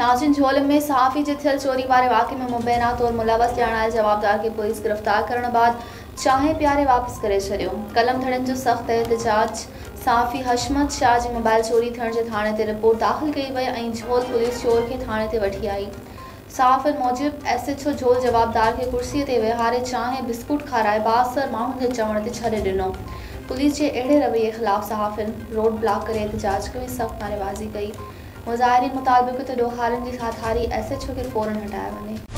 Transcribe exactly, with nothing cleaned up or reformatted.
नाज़रीन, झोल में सहाफ़ी जे थियल चोरी वारे वाक़े में मुबैना तौर मुलवस ॼाण आयल जवाबदार खे पुलिस गिरफ़्तार करण बाद चाहे प्यारे वापस करे छॾियो। कलम धड़न जो सख़्त एहतजाज। सहाफ़ी हशमत शाह जी मोबाइल चोरी थियण जे थाणे ते रिपोर्ट दाख़िल कई वई ऐं झोल पुलिस चोर खे थाणे ते वठी आई। सहाफ़ियुनि मूजिब एस एच ओ झोल जवाबदार खे कुर्सीअ ते वेहारे चांहि बिस्कुट खाराए बासर माण्हुनि जे चवण ते छॾे ॾिनो। पुलिस जे अहिड़े रवैये ख़िलाफ़ सहाफ़ियुनि रोड ब्लॉक करे एहतजाज कयो ऐं सख़्त नारेबाज़ी कई। मुज़ाहिरीन मुतालबे ते ॾोहारियुनि जी हथारी एस एच ओ खे फ़ौरन हटायो वञे।